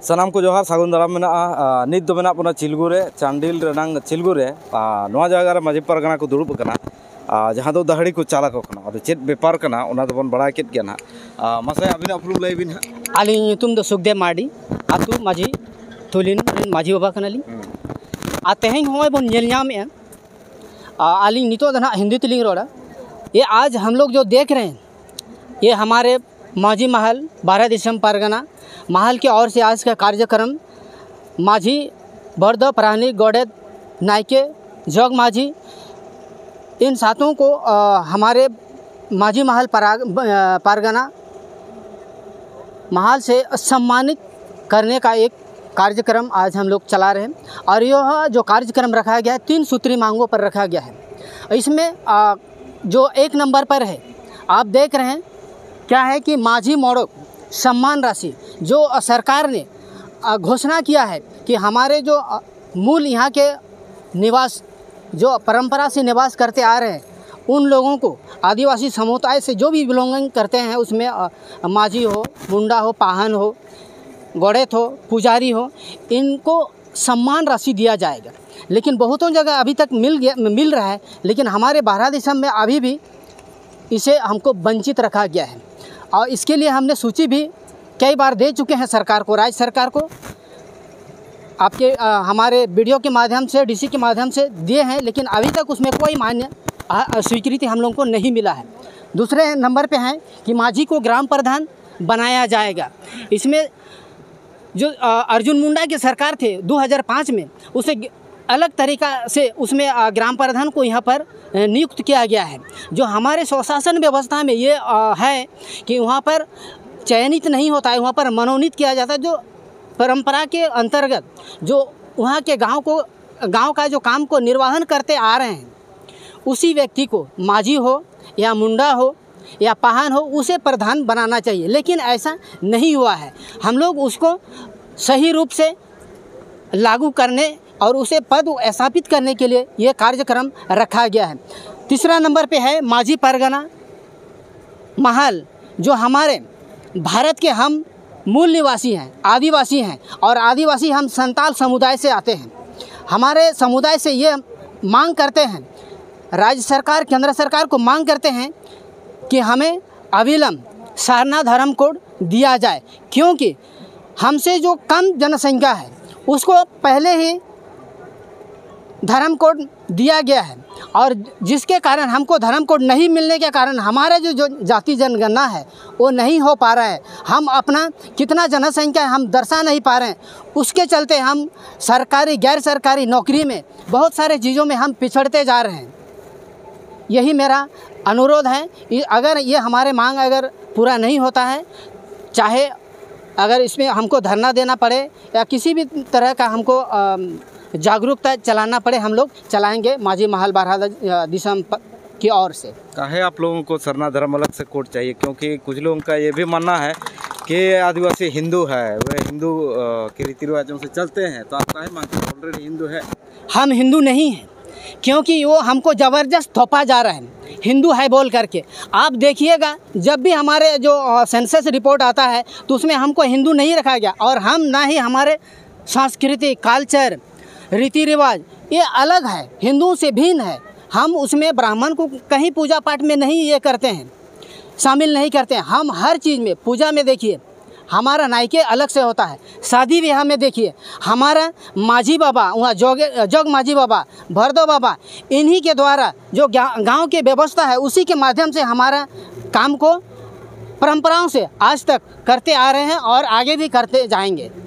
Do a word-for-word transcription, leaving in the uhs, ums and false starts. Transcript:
सानाम को जोहार सागुन दाराम मेना नित दो मेना पुना चिलगुरे चांडिल रेनांग चिलगुरे नोआ जगह रे माजी पारगना को दुड़ुब कना जहां दो दहड़ी को चाला को कना अदो चेत बेपार कना ओना दो बन बड़ा केत गया ना मासे अबिन अपलू लई बिन आली तुम दो सुखदेव मार्डी आतु माजी तुलिन माजी बाबा कनाली आ तेहें होय बन नेल नाम ए आली नितो दना हिंदी तिलिंग रोड़ा। ये आज हम लोग जो देख रहे हैं ये हमारे माजी महल बारह दिसंबर परगना महल की ओर से आज का कार्यक्रम माझी बर्द प्राणी गौड़ेद नायके जोग माझी इन सातों को आ, हमारे माझी महल परगना महल से सम्मानित करने का एक कार्यक्रम आज हम लोग चला रहे हैं। और यह जो कार्यक्रम रखा गया है तीन सूत्री मांगों पर रखा गया है। इसमें आ, जो एक नंबर पर है आप देख रहे हैं क्या है कि माझी मोड़क सम्मान राशि जो सरकार ने घोषणा किया है कि हमारे जो मूल यहाँ के निवास जो परंपरा से निवास करते आ रहे हैं उन लोगों को आदिवासी समुदाय से जो भी बिलोंगिंग करते हैं उसमें माझी हो, मुंडा हो, पाहन हो, गौड़ेत हो, पुजारी हो, इनको सम्मान राशि दिया जाएगा। लेकिन बहुतों जगह अभी तक मिल गया मिल रहा है, लेकिन हमारे बारह दिसंबर में अभी भी इसे हमको वंचित रखा गया है। और इसके लिए हमने सूची भी कई बार दे चुके हैं सरकार को, राज्य सरकार को, आपके आ, हमारे वीडियो के माध्यम से, डीसी के माध्यम से दिए हैं, लेकिन अभी तक उसमें कोई मान्य स्वीकृति हम लोगों को नहीं मिला है। दूसरे नंबर पे हैं कि माझी को ग्राम प्रधान बनाया जाएगा। इसमें जो आ, अर्जुन मुंडा के सरकार थे दो हज़ार पाँच में, उसे अलग तरीका से उसमें ग्राम प्रधान को यहाँ पर नियुक्त किया गया है। जो हमारे स्वशासन व्यवस्था में ये है कि वहाँ पर चयनित नहीं होता है, वहाँ पर मनोनीत किया जाता है। जो परंपरा के अंतर्गत जो वहाँ के गांव को गांव का जो काम को निर्वहन करते आ रहे हैं उसी व्यक्ति को माझी हो या मुंडा हो या पाहन हो उसे प्रधान बनाना चाहिए, लेकिन ऐसा नहीं हुआ है। हम लोग उसको सही रूप से लागू करने और उसे पद स्थापित करने के लिए ये कार्यक्रम रखा गया है। तीसरा नंबर पे है माझी परगना महल, जो हमारे भारत के हम मूल निवासी हैं, आदिवासी हैं, और आदिवासी हम संताल समुदाय से आते हैं। हमारे समुदाय से ये मांग करते हैं, राज्य सरकार केंद्र सरकार को मांग करते हैं कि हमें अविलंब सारना धर्म कोड दिया जाए, क्योंकि हमसे जो कम जनसंख्या है उसको पहले ही धर्म कोड दिया गया है, और जिसके कारण हमको धर्म कोड नहीं मिलने के कारण हमारा जो जो जाति जनगणना है वो नहीं हो पा रहा है। हम अपना कितना जनसंख्या है हम दर्शा नहीं पा रहे हैं। उसके चलते हम सरकारी गैर सरकारी नौकरी में बहुत सारे चीज़ों में हम पिछड़ते जा रहे हैं। यही मेरा अनुरोध है। अगर ये हमारे मांग अगर पूरा नहीं होता है, चाहे अगर इसमें हमको धरना देना पड़े या किसी भी तरह का हमको जागरूकता चलाना पड़े, हम लोग चलाएंगे माझी महल बारह दिसंबर की ओर से। काहे आप लोगों को सरना धर्म अलग से कोड चाहिए? क्योंकि कुछ लोगों का ये भी मानना है कि आदिवासी हिंदू है, वे हिंदू के रीति रिवाजों से चलते हैं, तो आप काहे मानते हैं? ऑलरेडी हिंदू है। हम हिंदू नहीं हैं, क्योंकि वो हमको ज़बरदस्त थोपा जा रहा है हिंदू है बोल करके। आप देखिएगा जब भी हमारे जो सेंसस रिपोर्ट आता है तो उसमें हमको हिंदू नहीं रखा गया, और हम ना ही हमारे संस्कृति कल्चर रीति रिवाज ये अलग है, हिंदुओं से भिन्न है। हम उसमें ब्राह्मण को कहीं पूजा पाठ में नहीं ये करते हैं, शामिल नहीं करते हैं। हम हर चीज़ में, पूजा में देखिए हमारा नायके अलग से होता है, शादी ब्याह में देखिए हमारा माझी बाबा, वहाँ जोगे जोग माझी बाबा, भरदो बाबा, इन्हीं के द्वारा जो गांव के व्यवस्था है उसी के माध्यम से हमारा काम को परंपराओं से आज तक करते आ रहे हैं और आगे भी करते जाएंगे।